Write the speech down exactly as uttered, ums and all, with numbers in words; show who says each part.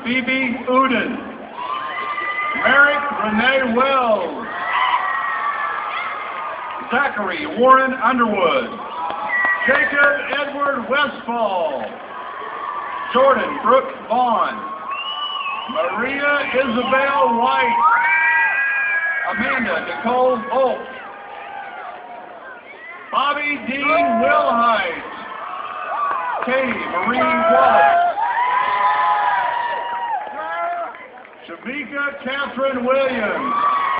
Speaker 1: Phoebe Uden. Merrick Renee Wells. Zachary Warren Underwood. Jacob Edward Westfall. Jordan Brooke Vaughn. Maria Isabel White. Amanda Nicole Oak. Bobby Dean Wilhite. Katie Marie Wallace. Shamika Catherine Williams.